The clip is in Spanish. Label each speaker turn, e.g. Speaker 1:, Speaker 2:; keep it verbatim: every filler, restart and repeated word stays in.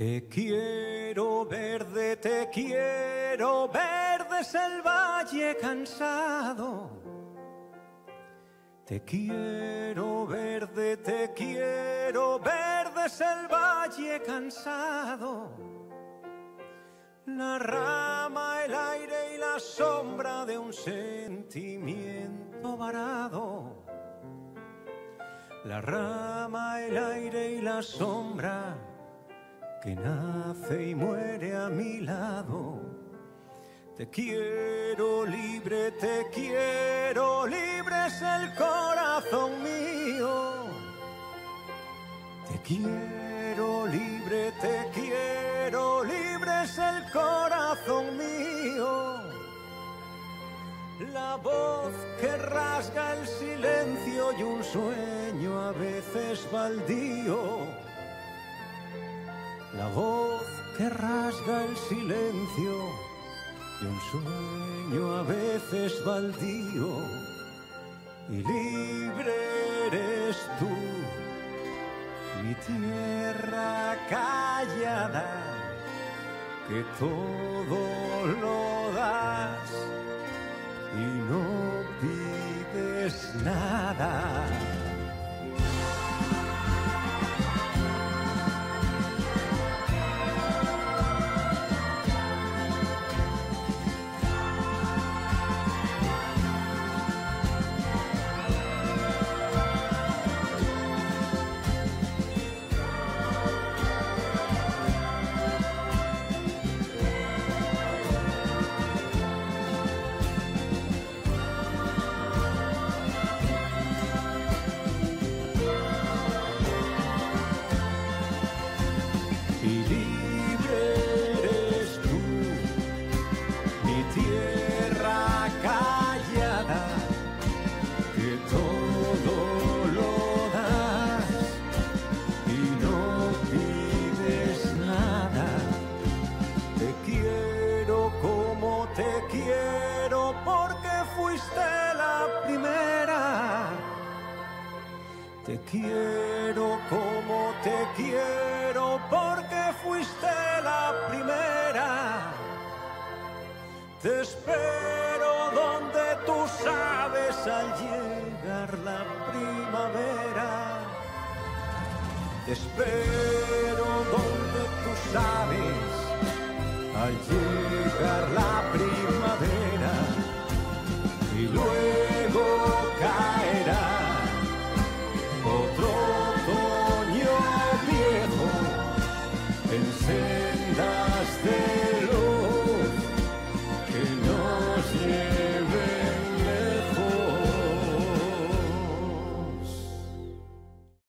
Speaker 1: Te quiero verde, te quiero verde es el valle cansado. Te quiero verde, te quiero verde es el valle cansado. La rama, el aire y la sombra de un sentimiento varado. La rama, el aire y la sombra que nace y muere a mi lado. Te quiero libre, te quiero libre es el corazón mío. Te quiero libre, te quiero libre es el corazón mío. La voz que rasga el silencio y un sueño a veces baldío. La voz que rasga el silencio y un sueño a veces baldío. Y libre eres tú, mi tierra callada, que todo lo das y no pides nada. Te quiero como te quiero porque fuiste la primera. Te espero donde tú sabes al llegar la primavera. Te espero donde tú sabes al llegar la primavera. Y luego caerá otro otoño viejo en sendas de luz que nos lleva.